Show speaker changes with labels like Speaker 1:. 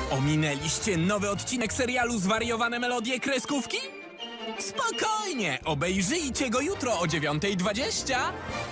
Speaker 1: Ominęliście nowy odcinek serialu Zwariowane melodie kreskówki? Spokojnie, obejrzyjcie go jutro o 9:20.